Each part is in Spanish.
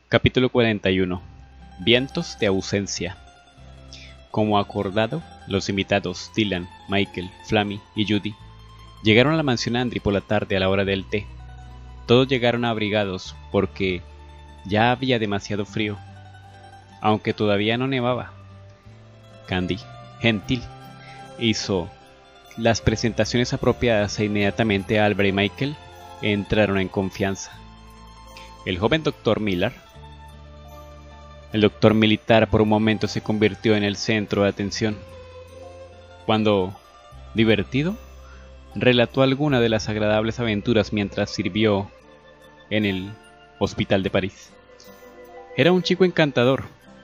Capítulo 41. Vientos de ausencia. Como acordado, los invitados Dylan, Michael, Flammy y Judy llegaron a la mansión Andry por la tarde a la hora del té. Todos llegaron abrigados porque ya había demasiado frío, aunque todavía no nevaba. Candy, gentil, hizo las presentaciones apropiadas e inmediatamente Albert y Michael entraron en confianza. El joven Dr. Miller, el doctor militar, por un momento se convirtió en el centro de atención, cuando, divertido, relató alguna de las agradables aventuras mientras sirvió en el Hospital de París. Era un chico encantador,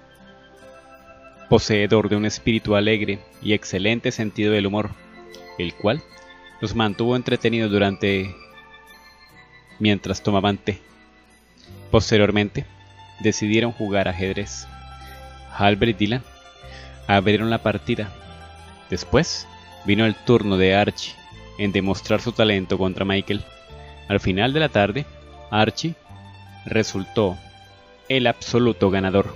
poseedor de un espíritu alegre y excelente sentido del humor, el cual los mantuvo entretenidos mientras tomaban té. Posteriormente, decidieron jugar ajedrez. Albert y Dylan abrieron la partida. Después vino el turno de Archie en demostrar su talento contra Michael. Al final de la tarde, Archie resultó el absoluto ganador.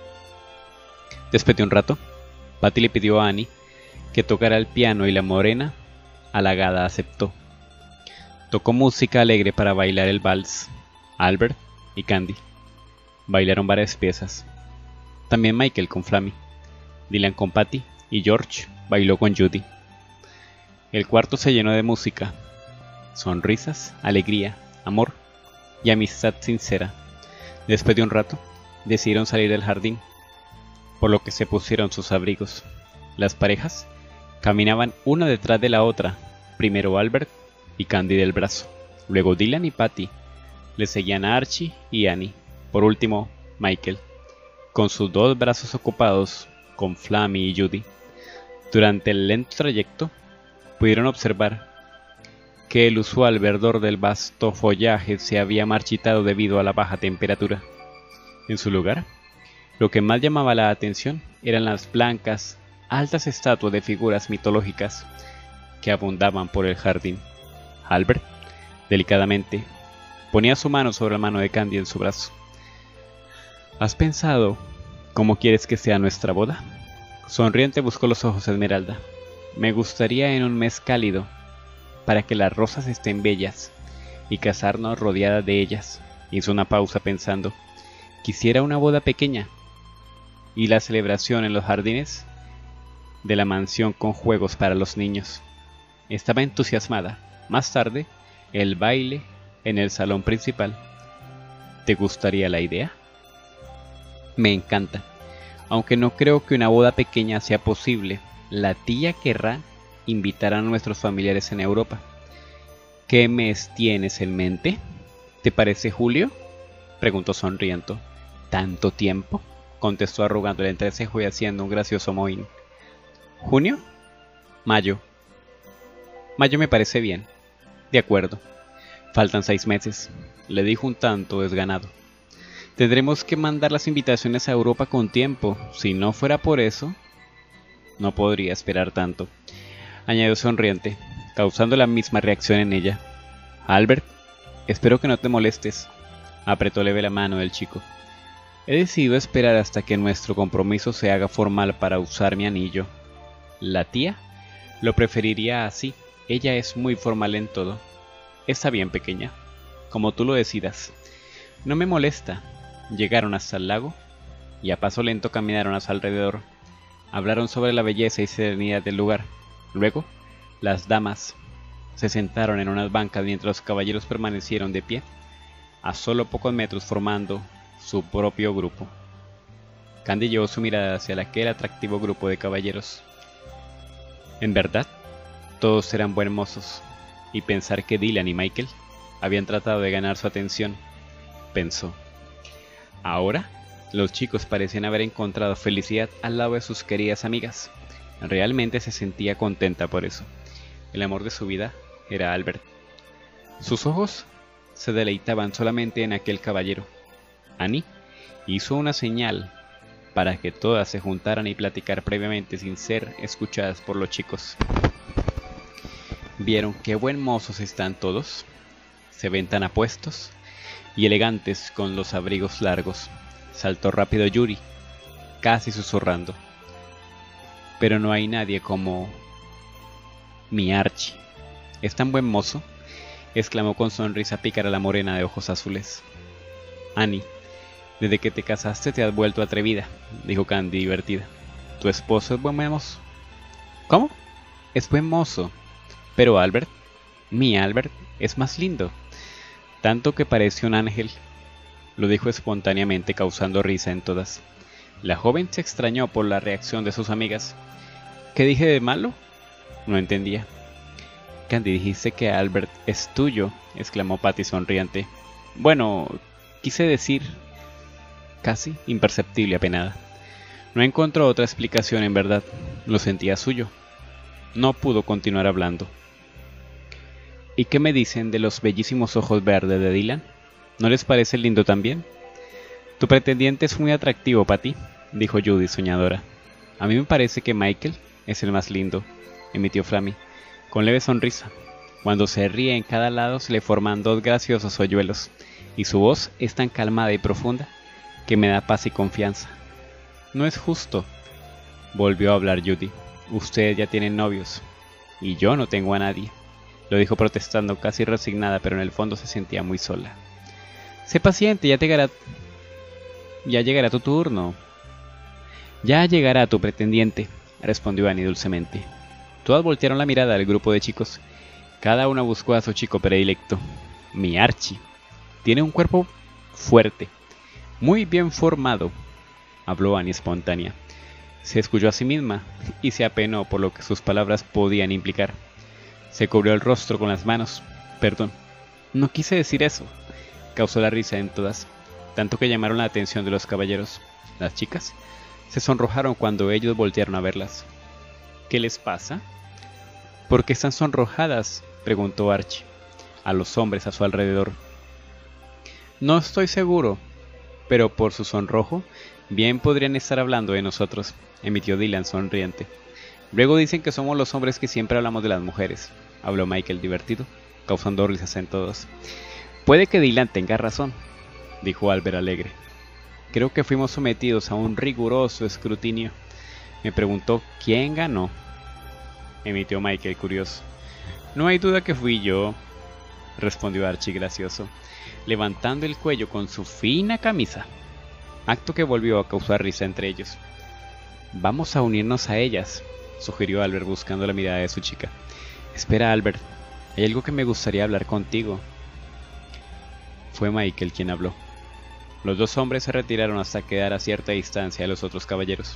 Después de un rato, Patty le pidió a Annie que tocara el piano y la morena, halagada, aceptó. Tocó música alegre para bailar el vals. Albert y Candy bailaron varias piezas. También Michael con Flammy, Dylan con Patty y George bailó con Judy. El cuarto se llenó de música, sonrisas, alegría, amor y amistad sincera. Después de un rato, decidieron salir del jardín, por lo que se pusieron sus abrigos. Las parejas caminaban una detrás de la otra, primero Albert y Candy del brazo, luego Dylan y Patty, le seguían a Archie y Annie, por último Michael, con sus dos brazos ocupados con Flammy y Judy. Durante el lento trayecto, pudieron observar que el usual verdor del vasto follaje se había marchitado debido a la baja temperatura. En su lugar, lo que más llamaba la atención eran las blancas, altas estatuas de figuras mitológicas que abundaban por el jardín. Albert, delicadamente, ponía su mano sobre la mano de Candy en su brazo. ¿Has pensado cómo quieres que sea nuestra boda? Sonriente buscó los ojos de Esmeralda. Me gustaría en un mes cálido, para que las rosas estén bellas, y casarnos rodeadas de ellas. Hizo una pausa pensando. Quisiera una boda pequeña, y la celebración en los jardines de la mansión con juegos para los niños. Estaba entusiasmada. Más tarde, el baile en el salón principal. ¿Te gustaría la idea? Me encanta, aunque no creo que una boda pequeña sea posible. La tía querrá invitar a nuestros familiares en Europa. ¿Qué mes tienes en mente? ¿Te parece julio?, preguntó sonriendo. ¿Tanto tiempo?, contestó arrugando el entrecejo y haciendo un gracioso mohín. ¿Junio? Mayo. Mayo me parece bien. De acuerdo. Faltan 6 meses, le dijo un tanto desganado. Tendremos que mandar las invitaciones a Europa con tiempo. Si no fuera por eso, no podría esperar tanto, añadió sonriente, causando la misma reacción en ella. Albert, espero que no te molestes, apretó leve la mano del chico. He decidido esperar hasta que nuestro compromiso se haga formal para usar mi anillo. La tía lo preferiría así, ella es muy formal en todo. Está bien, pequeña, como tú lo decidas. No me molesta. Llegaron hasta el lago y a paso lento caminaron a su alrededor. Hablaron sobre la belleza y serenidad del lugar. Luego, las damas se sentaron en unas bancas mientras los caballeros permanecieron de pie, a solo pocos metros, formando su propio grupo. Candy llevó su mirada hacia aquel atractivo grupo de caballeros. En verdad, todos eran buenos mozos, y pensar que Dylan y Michael habían tratado de ganar su atención, pensó. Ahora, los chicos parecían haber encontrado felicidad al lado de sus queridas amigas. Realmente se sentía contenta por eso. El amor de su vida era Albert. Sus ojos se deleitaban solamente en aquel caballero. Annie hizo una señal para que todas se juntaran y platicar previamente sin ser escuchadas por los chicos. ¿Vieron qué buen mozos están todos? ¿Se ven tan apuestos? y elegantes con los abrigos largos. Saltó rápido Yuri, casi susurrando. Pero no hay nadie como mi Archie. ¿Es tan buen mozo?, exclamó con sonrisa pícara la morena de ojos azules. Annie, desde que te casaste te has vuelto atrevida, dijo Candy divertida. ¿Tu esposo es buen mozo? ¿Cómo? Es buen mozo. Pero Albert, mi Albert, es más lindo. Tanto que parece un ángel, lo dijo espontáneamente, causando risa en todas. La joven se extrañó por la reacción de sus amigas. ¿Qué dije de malo? No entendía. Candy, dijiste que Albert es tuyo, exclamó Patty sonriente. Bueno, quise decir, casi imperceptible, apenada. No encontró otra explicación en verdad, lo sentía suyo. No pudo continuar hablando. ¿Y qué me dicen de los bellísimos ojos verdes de Dylan? ¿No les parece lindo también? Tu pretendiente es muy atractivo, Patty, dijo Judy soñadora. A mí me parece que Michael es el más lindo, emitió Flammy, con leve sonrisa. Cuando se ríe en cada lado se le forman dos graciosos hoyuelos, y su voz es tan calmada y profunda que me da paz y confianza. No es justo, volvió a hablar Judy. Ustedes ya tienen novios, y yo no tengo a nadie, lo dijo protestando, casi resignada, pero en el fondo se sentía muy sola. Sé paciente, ya llegará tu turno. Ya llegará tu pretendiente, respondió Annie dulcemente. Todas voltearon la mirada al grupo de chicos. Cada una buscó a su chico predilecto. Mi Archie. Tiene un cuerpo fuerte, muy bien formado, habló Annie espontánea. Se escuchó a sí misma y se apenó por lo que sus palabras podían implicar. Se cubrió el rostro con las manos. Perdón, no quise decir eso. Causó la risa en todas, tanto que llamaron la atención de los caballeros. Las chicas se sonrojaron cuando ellos voltearon a verlas. ¿Qué les pasa? ¿Por qué están sonrojadas?, preguntó Archie a los hombres a su alrededor. No estoy seguro, pero por su sonrojo bien podrían estar hablando de nosotros, emitió Dylan sonriente. Luego dicen que somos los hombres que siempre hablamos de las mujeres, habló Michael divertido, causando risas en todos. Puede que Dylan tenga razón, dijo Albert alegre. Creo que fuimos sometidos a un riguroso escrutinio. Me preguntó quién ganó, emitió Michael curioso. No hay duda que fui yo, respondió Archie gracioso, levantando el cuello con su fina camisa, acto que volvió a causar risa entre ellos. Vamos a unirnos a ellas, sugirió Albert buscando la mirada de su chica. Espera, Albert, hay algo que me gustaría hablar contigo. Fue Michael quien habló. Los dos hombres se retiraron hasta quedar a cierta distancia de los otros caballeros.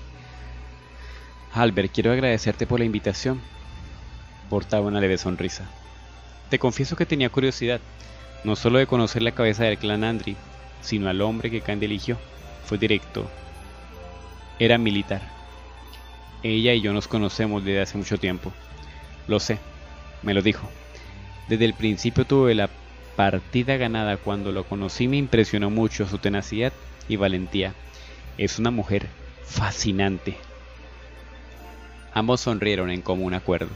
Albert, quiero agradecerte por la invitación. Portaba una leve sonrisa. Te confieso que tenía curiosidad, no solo de conocer la cabeza del clan Andry, sino al hombre que Candy eligió. Fue directo. Era militar. Ella y yo nos conocemos desde hace mucho tiempo. Lo sé, me lo dijo. Desde el principio tuve la partida ganada. Cuando lo conocí me impresionó mucho su tenacidad y valentía. Es una mujer fascinante. Ambos sonrieron en común acuerdo.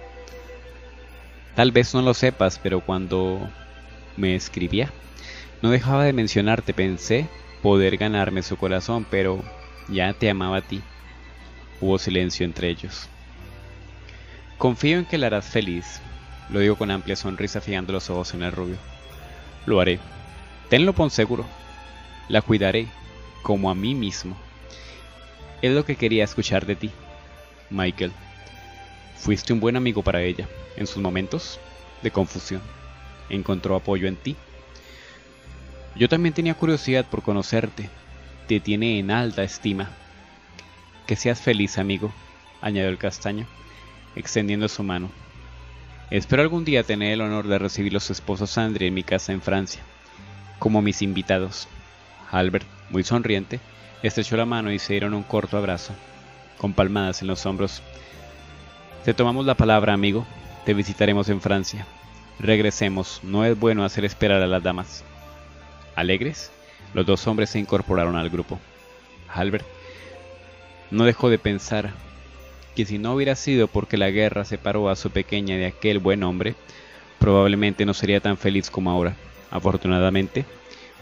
Tal vez no lo sepas, pero cuando me escribía, no dejaba de mencionarte. Pensé poder ganarme su corazón, pero ya te amaba a ti. Hubo silencio entre ellos. Confío en que la harás feliz, lo digo con amplia sonrisa, fijando los ojos en el rubio. Lo haré. Tenlo por seguro. La cuidaré, como a mí mismo. Es lo que quería escuchar de ti, Michael. Fuiste un buen amigo para ella. En sus momentos de confusión, encontró apoyo en ti. Yo también tenía curiosidad por conocerte. Te tiene en alta estima. Que seas feliz, amigo, añadió el castaño, extendiendo su mano. Espero algún día tener el honor de recibir a su esposo Sandri en mi casa en Francia, como mis invitados. Albert, muy sonriente, estrechó la mano y se dieron un corto abrazo, con palmadas en los hombros. Te tomamos la palabra, amigo. Te visitaremos en Francia. Regresemos, no es bueno hacer esperar a las damas. Alegres, los dos hombres se incorporaron al grupo. Albert no dejó de pensar que si no hubiera sido porque la guerra separó a su pequeña de aquel buen hombre, probablemente no sería tan feliz como ahora. Afortunadamente,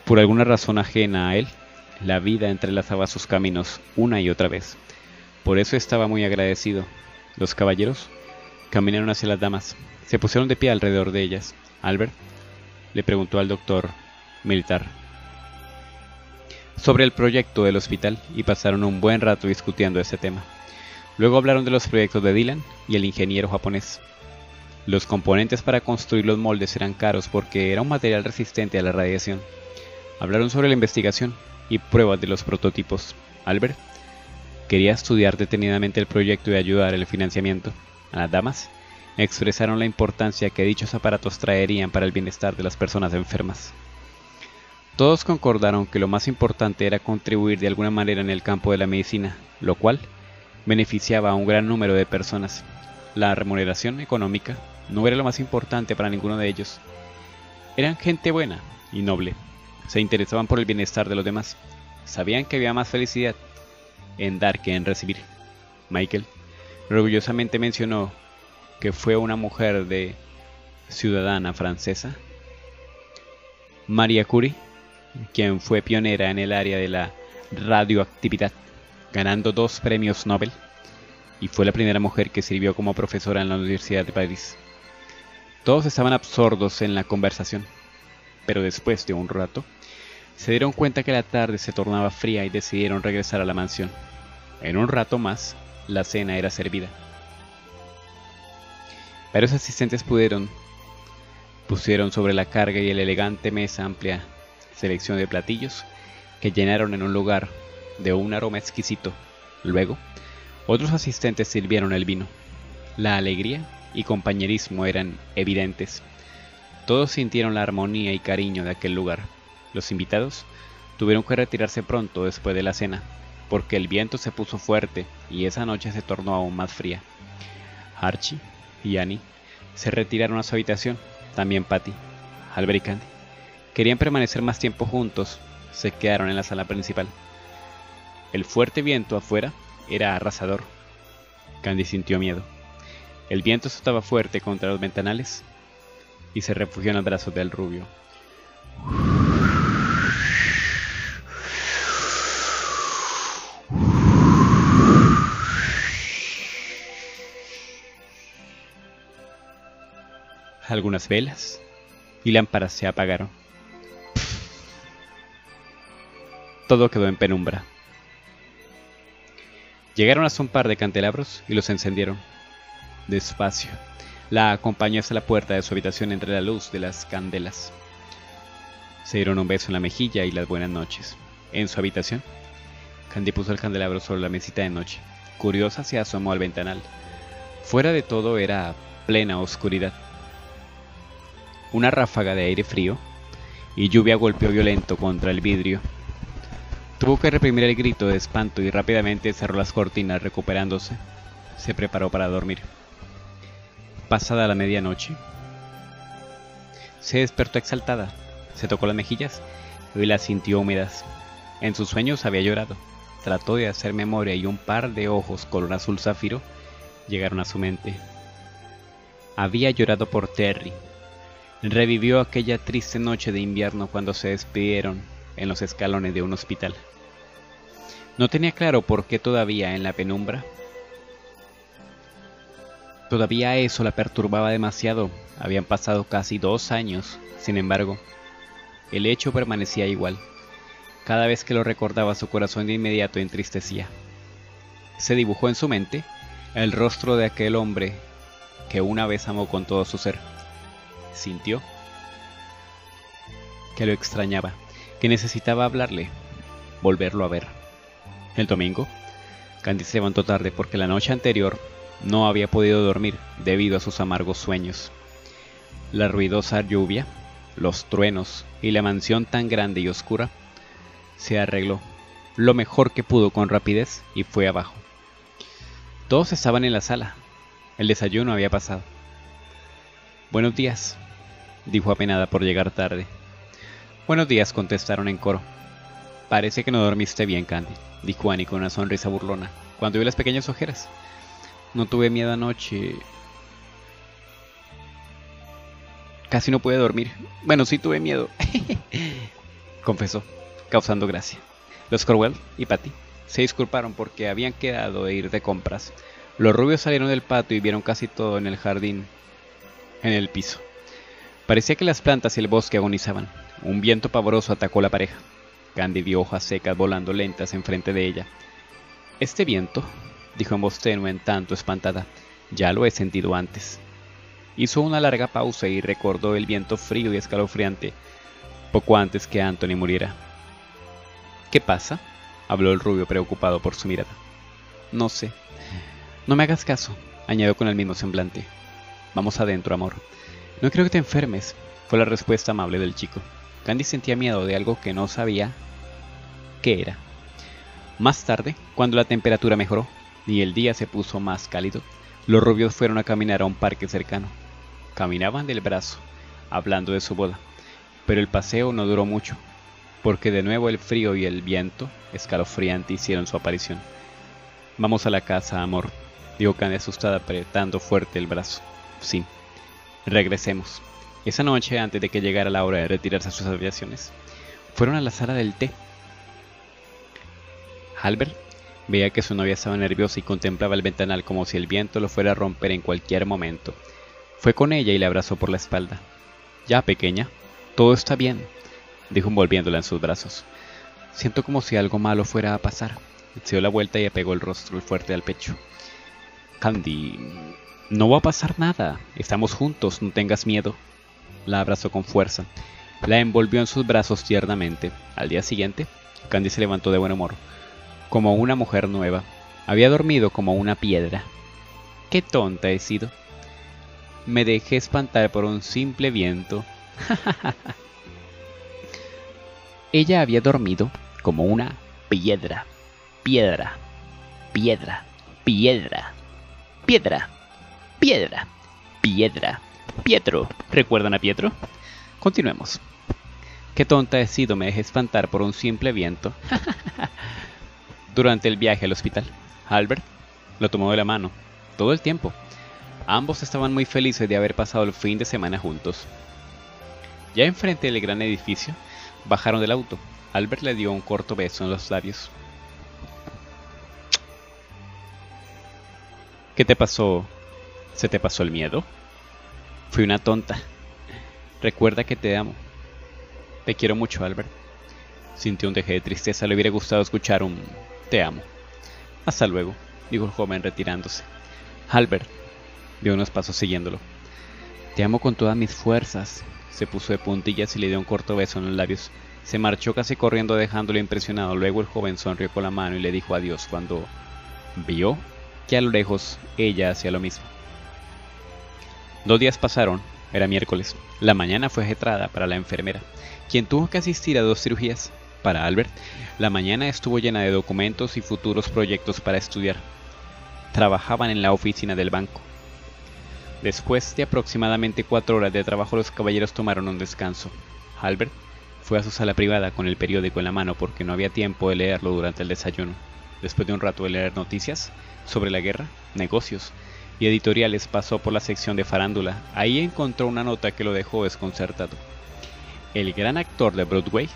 Por alguna razón ajena a él, la vida entrelazaba sus caminos una y otra vez. Por eso estaba muy agradecido. Los caballeros caminaron hacia las damas. Se pusieron de pie alrededor de ellas. Albert le preguntó al doctor militar sobre el proyecto del hospital y pasaron un buen rato discutiendo ese tema. Luego hablaron de los proyectos de Dylan y el ingeniero japonés. Los componentes para construir los moldes eran caros porque era un material resistente a la radiación. Hablaron sobre la investigación y pruebas de los prototipos. Albert quería estudiar detenidamente el proyecto y ayudar en el financiamiento. A las damas expresaron la importancia que dichos aparatos traerían para el bienestar de las personas enfermas. Todos concordaron que lo más importante era contribuir de alguna manera en el campo de la medicina, lo cual beneficiaba a un gran número de personas. La remuneración económica no era lo más importante para ninguno de ellos. Eran gente buena y noble. Se interesaban por el bienestar de los demás. Sabían que había más felicidad en dar que en recibir. Michael orgullosamente mencionó que fue una mujer de ciudadana francesa, Marie Curie, quien fue pionera en el área de la radioactividad, ganando 2 premios Nobel, y fue la primera mujer que sirvió como profesora en la Universidad de París. Todos estaban absortos en la conversación, pero después de un rato, se dieron cuenta que la tarde se tornaba fría y decidieron regresar a la mansión. En un rato más, la cena era servida. Varios asistentes pusieron sobre la carga y la elegante mesa amplia selección de platillos que llenaron en un lugar de un aroma exquisito. Luego, otros asistentes sirvieron el vino. La alegría y compañerismo eran evidentes. Todos sintieron la armonía y cariño de aquel lugar. Los invitados tuvieron que retirarse pronto después de la cena, porque el viento se puso fuerte y esa noche se tornó aún más fría. Archie y Annie se retiraron a su habitación, también Patty, Albert y Candy. Querían permanecer más tiempo juntos, se quedaron en la sala principal. El fuerte viento afuera era arrasador. Candy sintió miedo. El viento azotaba fuerte contra los ventanales y se refugió en los brazos del rubio. Algunas velas y lámparas se apagaron. Todo quedó en penumbra. Llegaron hasta un par de candelabros y los encendieron. Despacio, la acompañó hasta la puerta de su habitación entre la luz de las candelas. Se dieron un beso en la mejilla y las buenas noches. En su habitación, Candy puso el candelabro sobre la mesita de noche. Curiosa, se asomó al ventanal. Fuera de todo era plena oscuridad. Una ráfaga de aire frío y lluvia golpeó violento contra el vidrio. Tuvo que reprimir el grito de espanto y rápidamente cerró las cortinas recuperándose. Se preparó para dormir. Pasada la medianoche, se despertó exaltada, se tocó las mejillas y las sintió húmedas. En sus sueños había llorado. Trató de hacer memoria y un par de ojos color azul zafiro llegaron a su mente. Había llorado por Terry. Revivió aquella triste noche de invierno cuando se despidieron en los escalones de un hospital. No tenía claro por qué todavía en la penumbra. Todavía eso la perturbaba demasiado. Habían pasado casi 2 años. Sin embargo, el hecho permanecía igual. Cada vez que lo recordaba, su corazón de inmediato entristecía. Se dibujó en su mente el rostro de aquel hombre que una vez amó con todo su ser. Sintió que lo extrañaba, que necesitaba hablarle, volverlo a ver. El domingo, Candy se levantó tarde porque la noche anterior no había podido dormir debido a sus amargos sueños. La ruidosa lluvia, los truenos y la mansión tan grande y oscura, se arregló lo mejor que pudo con rapidez y fue abajo. Todos estaban en la sala. El desayuno había pasado. «Buenos días», dijo apenada por llegar tarde. «Buenos días», contestaron en coro. «Parece que no dormiste bien, Candy», dijo Annie con una sonrisa burlona, cuando vio las pequeñas ojeras. «No tuve miedo anoche. Casi no pude dormir. Bueno, sí tuve miedo». confesó, causando gracia. Los Cornwell y Patty se disculparon porque habían quedado de ir de compras. Los rubios salieron del patio y vieron casi todo en el jardín, en el piso. Parecía que las plantas y el bosque agonizaban. Un viento pavoroso atacó a la pareja. Candy vio hojas secas volando lentas enfrente de ella. «Este viento», dijo en voz tenue en tanto espantada, «ya lo he sentido antes». Hizo una larga pausa y recordó el viento frío y escalofriante poco antes que Anthony muriera. «¿Qué pasa?», habló el rubio preocupado por su mirada. «No sé. No me hagas caso», añadió con el mismo semblante. «Vamos adentro, amor. No creo que te enfermes», fue la respuesta amable del chico. Candy sentía miedo de algo que no sabía qué era. Más tarde, cuando la temperatura mejoró y el día se puso más cálido, los rubios fueron a caminar a un parque cercano. Caminaban del brazo, hablando de su boda, pero el paseo no duró mucho, porque de nuevo el frío y el viento escalofriante hicieron su aparición. «Vamos a la casa, amor», dijo Candy asustada apretando fuerte el brazo. «Sí, regresemos». Esa noche, antes de que llegara la hora de retirarse a sus habitaciones, fueron a la sala del té. Albert veía que su novia estaba nerviosa y contemplaba el ventanal como si el viento lo fuera a romper en cualquier momento. Fue con ella y la abrazó por la espalda. «Ya, pequeña, todo está bien», dijo envolviéndola en sus brazos. «Siento como si algo malo fuera a pasar». Se dio la vuelta y apegó el rostro fuerte al pecho. «Candy, no va a pasar nada. Estamos juntos, no tengas miedo». La abrazó con fuerza. La envolvió en sus brazos tiernamente. Al día siguiente, Candy se levantó de buen humor, como una mujer nueva. Había dormido como una piedra. «Qué tonta he sido. Me dejé espantar por un simple viento». Ella había dormido como una piedra. Piedra. Piedra. Piedra. Piedra. Piedra. Piedra. Pietro. ¿Recuerdan a Pietro? Continuemos. «Qué tonta he sido, me dejé espantar por un simple viento». Durante el viaje al hospital, Albert lo tomó de la mano, todo el tiempo. Ambos estaban muy felices de haber pasado el fin de semana juntos. Ya enfrente del gran edificio, bajaron del auto. Albert le dio un corto beso en los labios. «¿Qué te pasó? ¿Se te pasó el miedo?» «Fui una tonta. Recuerda que te amo». «Te quiero mucho, Albert». Sintió un deje de tristeza. Le hubiera gustado escuchar un «te amo». «Hasta luego», dijo el joven retirándose. Albert dio unos pasos siguiéndolo. «Te amo con todas mis fuerzas». Se puso de puntillas y le dio un corto beso en los labios. Se marchó casi corriendo dejándolo impresionado. Luego el joven sonrió con la mano y le dijo adiós cuando vio que a lo lejos ella hacía lo mismo. 2 días pasaron. Era miércoles. La mañana fue ajetrada para la enfermera, quien tuvo que asistir a 2 cirugías. Para Albert, la mañana estuvo llena de documentos y futuros proyectos para estudiar. Trabajaban en la oficina del banco. Después de aproximadamente 4 horas de trabajo, los caballeros tomaron un descanso. Albert fue a su sala privada con el periódico en la mano porque no había tiempo de leerlo durante el desayuno. Después de un rato de leer noticias sobre la guerra, negocios y editoriales, pasó por la sección de farándula. Ahí encontró una nota que lo dejó desconcertado. El gran actor de Broadway,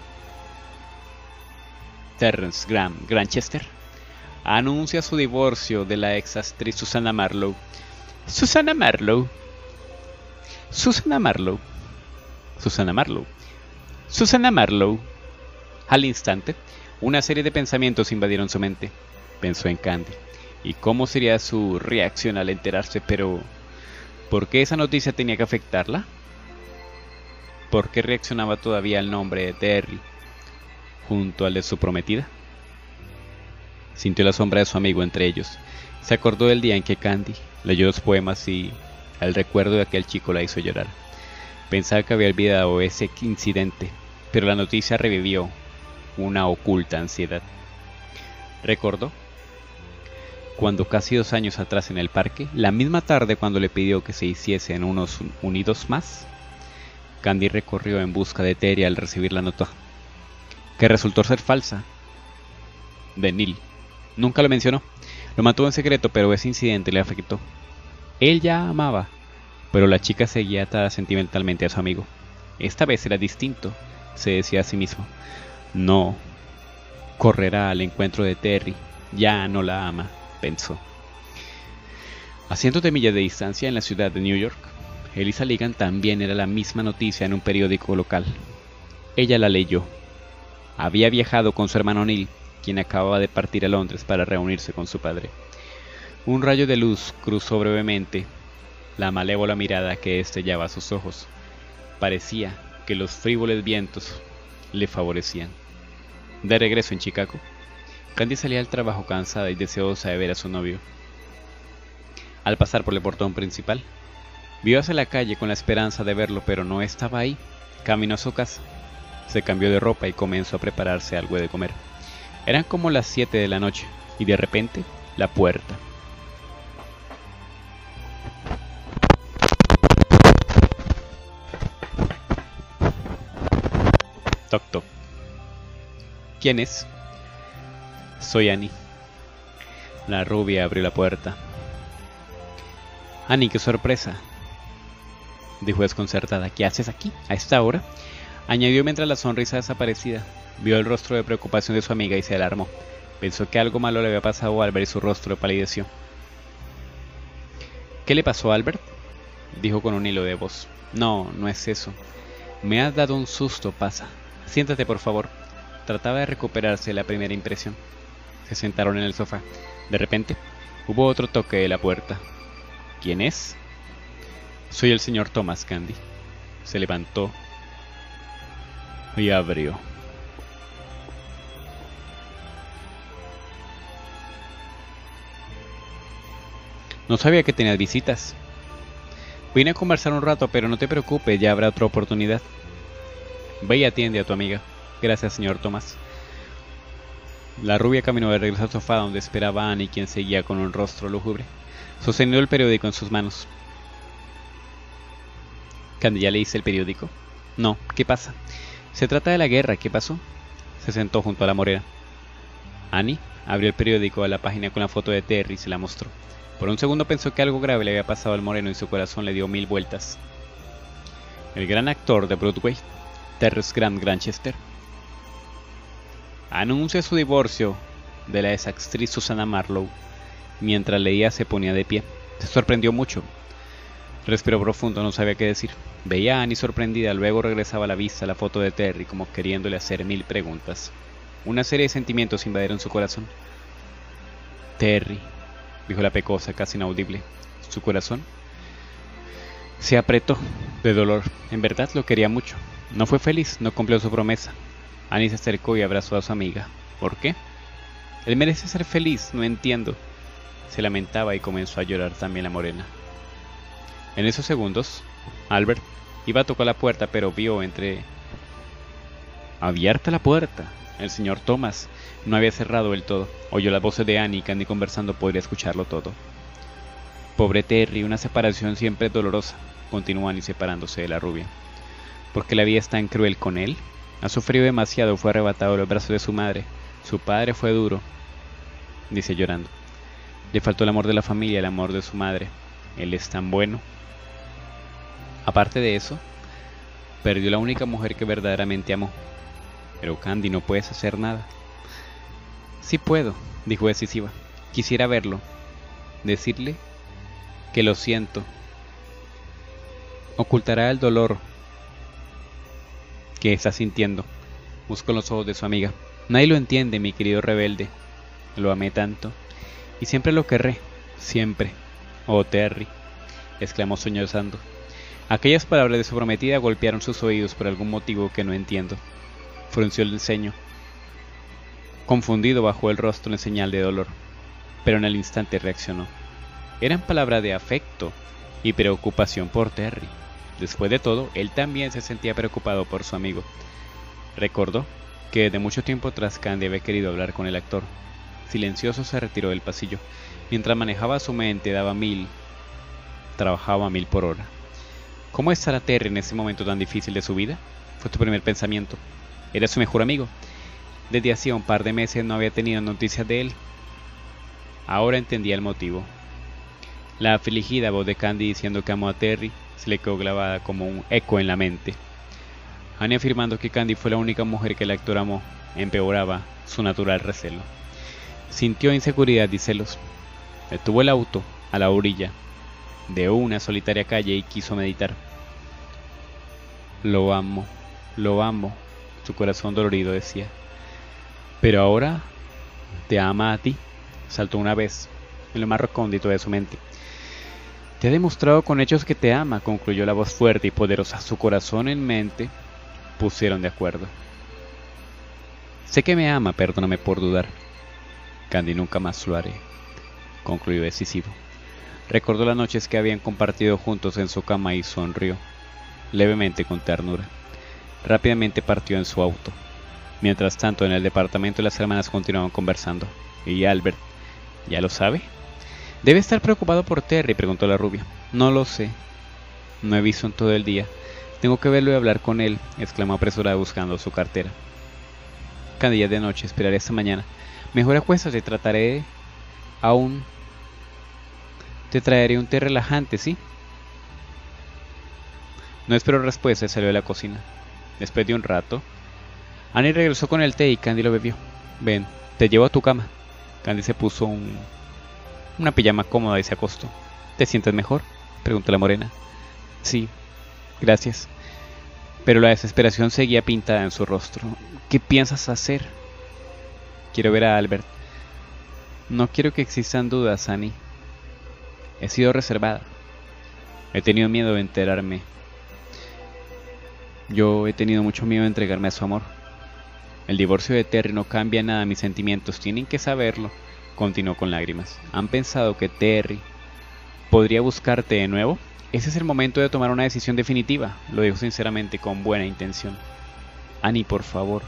Terence Granchester, anuncia su divorcio de la ex actriz Susannah Marlowe. Susannah Marlowe. Susannah Marlowe. Susannah Marlowe. Susannah Marlowe. Al instante, una serie de pensamientos invadieron su mente. Pensó en Candy. ¿Y cómo sería su reacción al enterarse? Pero, ¿por qué esa noticia tenía que afectarla? ¿Por qué reaccionaba todavía al nombre de Terry junto al de su prometida? Sintió la sombra de su amigo entre ellos. Se acordó del día en que Candy leyó los poemas y el recuerdo de aquel chico la hizo llorar. Pensaba que había olvidado ese incidente, pero la noticia revivió una oculta ansiedad. Recordó cuando casi 2 años atrás en el parque, la misma tarde cuando le pidió que se hiciesen unos unidos más, Candy recorrió en busca de Terry al recibir la nota, que resultó ser falsa, de Neil. Nunca lo mencionó, lo mantuvo en secreto, pero ese incidente le afectó. Él ya amaba, pero la chica seguía atada sentimentalmente a su amigo. Esta vez era distinto. se decía a sí mismo. No correrá al encuentro de Terry, ya no la ama, pensó. A cientos de millas de distancia en la ciudad de New York, Eliza Ligan también era la misma noticia en un periódico local. Ella la leyó. Había viajado con su hermano Neil, quien acababa de partir a Londres para reunirse con su padre. Un rayo de luz cruzó brevemente la malévola mirada que estellaba sus ojos. Parecía que los frívoles vientos le favorecían. De regreso en Chicago, Candy salía al trabajo cansada y deseosa de ver a su novio. Al pasar por el portón principal, vio hacia la calle con la esperanza de verlo, pero no estaba ahí. Caminó a su casa, se cambió de ropa y comenzó a prepararse algo de comer. Eran como las 7 de la noche, y de repente, la puerta. Toc toc. ¿Quién es? Soy Annie. La rubia abrió la puerta. Annie, qué sorpresa, dijo desconcertada. ¿Qué haces aquí, a esta hora?, añadió mientras la sonrisa desaparecida. Vio el rostro de preocupación de su amiga y se alarmó. Pensó que algo malo le había pasado a Albert y su rostro palideció. ¿Qué le pasó a Albert?, dijo con un hilo de voz. No, no es eso. Me has dado un susto, pasa. Siéntate, por favor. Trataba de recuperarse de la primera impresión. Se sentaron en el sofá. De repente, hubo otro toque de la puerta. ¿Quién es? Soy el señor Thomas, Candy. Se levantó y abrió. No sabía que tenías visitas. Vine a conversar un rato, pero no te preocupes, ya habrá otra oportunidad. Ve y atiende a tu amiga. Gracias, señor Thomas. La rubia caminó de regreso al sofá donde esperaba a Annie, quien seguía con un rostro lúgubre, sosteniendo el periódico en sus manos. Candy, ¿ya leíste el periódico? No, ¿qué pasa? Se trata de la guerra, ¿qué pasó? Se sentó junto a la morena. Annie abrió el periódico a la página con la foto de Terry y se la mostró. Por un segundo pensó que algo grave le había pasado al moreno y su corazón le dio 1000 vueltas. El gran actor de Broadway, Terrence Grant Granchester, anuncia su divorcio de la exactriz Susannah Marlowe. Mientras leía se ponía de pie. Se sorprendió mucho. Respiró profundo, no sabía qué decir. Veía a Annie sorprendida, luego regresaba a la vista la foto de Terry como queriéndole hacer 1000 preguntas. Una serie de sentimientos invadieron su corazón. Terry, dijo la pecosa, casi inaudible. Su corazón se apretó de dolor. En verdad lo quería mucho. No fue feliz, no cumplió su promesa. Annie se acercó y abrazó a su amiga. ¿Por qué? Él merece ser feliz, no entiendo. Se lamentaba y comenzó a llorar también la morena. En esos segundos, Albert iba a tocar la puerta, pero vio abierta la puerta. El señor Thomas no había cerrado del todo. Oyó las voces de Annie y Candy conversando, podría escucharlo todo. Pobre Terry, una separación siempre es dolorosa, continuó Annie separándose de la rubia. ¿Por qué la vida es tan cruel con él? Ha sufrido demasiado, fue arrebatado de los brazos de su madre. Su padre fue duro, dice llorando. Le faltó el amor de la familia, el amor de su madre. Él es tan bueno. Aparte de eso, perdió la única mujer que verdaderamente amó. Pero Candy, no puedes hacer nada. Sí puedo, dijo decisiva. Quisiera verlo. Decirle que lo siento. Ocultará el dolor que está sintiendo. Buscó los ojos de su amiga. Nadie lo entiende, mi querido rebelde. Lo amé tanto. Y siempre lo querré. Siempre. Oh, Terry, exclamó sollozando. Aquellas palabras de su prometida golpearon sus oídos por algún motivo que no entiendo. Frunció el ceño. Confundido bajó el rostro en señal de dolor, pero en el instante reaccionó. Eran palabras de afecto y preocupación por Terry. Después de todo, él también se sentía preocupado por su amigo. Recordó que desde mucho tiempo atrás Candy había querido hablar con el actor. Silencioso se retiró del pasillo. Mientras manejaba su mente, trabajaba a 1000 por hora. ¿Cómo estará Terry en ese momento tan difícil de su vida? Fue su primer pensamiento. Era su mejor amigo. Desde hacía un par de meses no había tenido noticias de él. Ahora entendía el motivo. La afligida voz de Candy diciendo que amó a Terry se le quedó grabada como un eco en la mente. Annie, afirmando que Candy fue la única mujer que el actor amó, empeoraba su natural recelo. Sintió inseguridad y celos. Detuvo el auto a la orilla de una solitaria calle y quiso meditar. Lo amo, su corazón dolorido decía. Pero ahora te ama a ti, saltó una vez en lo más recóndito de su mente. Te ha demostrado con hechos que te ama, concluyó la voz fuerte y poderosa. Su corazón y mente pusieron de acuerdo. Sé que me ama, perdóname por dudar. Candy, nunca más lo haré, concluyó decisivo. Recordó las noches que habían compartido juntos en su cama y sonrió, levemente con ternura. Rápidamente partió en su auto. Mientras tanto, en el departamento las hermanas continuaban conversando. ¿Y Albert? ¿Ya lo sabe? Debe estar preocupado por Terry, preguntó la rubia. No lo sé. No he visto en todo el día. Tengo que verlo y hablar con él, exclamó apresurada buscando su cartera. Candy, ya de noche, esperaré hasta mañana. Mejor acuéstate, Te traeré un té relajante, ¿sí? No esperó respuesta y salió de la cocina. Después de un rato, Annie regresó con el té y Candy lo bebió. Ven, te llevo a tu cama. Candy se puso una pijama cómoda y se acostó. ¿Te sientes mejor?, preguntó la morena. Sí, gracias. Pero la desesperación seguía pintada en su rostro. ¿Qué piensas hacer? Quiero ver a Albert. No quiero que existan dudas, Annie. He sido reservada. He tenido miedo de enterarme. Yo he tenido mucho miedo de entregarme a su amor. El divorcio de Terry no cambia nada mis sentimientos, tienen que saberlo, continuó con lágrimas. ¿Han pensado que Terry podría buscarte de nuevo? Ese es el momento de tomar una decisión definitiva, lo dijo sinceramente con buena intención. Annie, por favor.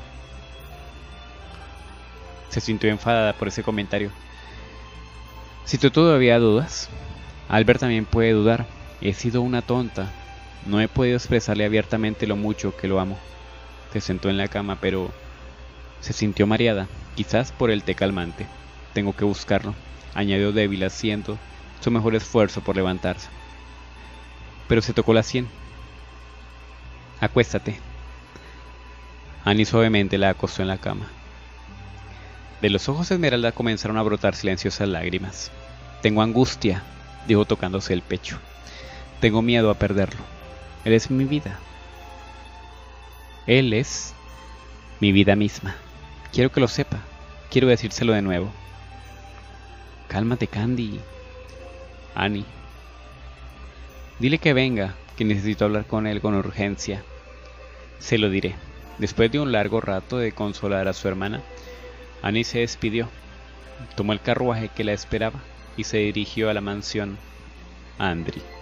Se sintió enfadada por ese comentario. Si tú todavía dudas, Albert también puede dudar. He sido una tonta. No he podido expresarle abiertamente lo mucho que lo amo. Se sentó en la cama, pero se sintió mareada, quizás por el té calmante. Tengo que buscarlo, añadió débil, haciendo su mejor esfuerzo por levantarse. Pero se tocó la sien. Acuéstate. Annie suavemente la acostó en la cama. De los ojos de Esmeralda comenzaron a brotar silenciosas lágrimas. Tengo angustia, dijo tocándose el pecho. Tengo miedo a perderlo. Él es mi vida. Él es mi vida misma. Quiero que lo sepa. Quiero decírselo de nuevo. Cálmate, Candy. Annie. Dile que venga, que necesito hablar con él con urgencia. Se lo diré. Después de un largo rato de consolar a su hermana, Annie se despidió, tomó el carruaje que la esperaba y se dirigió a la mansión Andry.